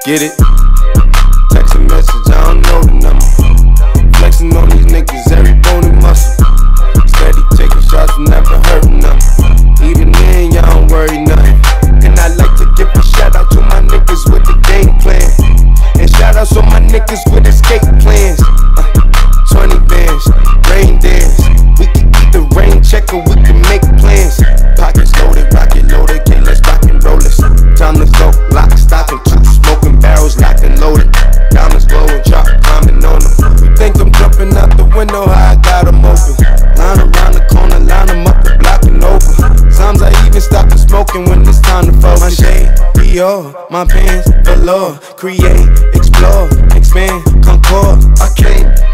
Get it? Text a message, I don't know the number. Flexing on these niggas, every bone and muscle. Steady taking shots, never hurting them. Even then, y'all don't worry nothing. And I like to give a shout out to my niggas with the game plan. And shout outs to my niggas with escape plans. 20 bands, rain dance. We can keep the rain check or we can make plans. Pockets loaded, rocket loaded, okay, let's rock and roll this. Time to go, lock, stock, and two smoking barrels locked and loaded. Diamonds glowing, chop, climbing on them. You think I'm jumping out the window, how I got them open. Line around the corner, line them up, the block and over. Sometimes I even stop the smoking when it's time to focus. My shade, Dior, my pants, below. Create, explore, expand, concord. I came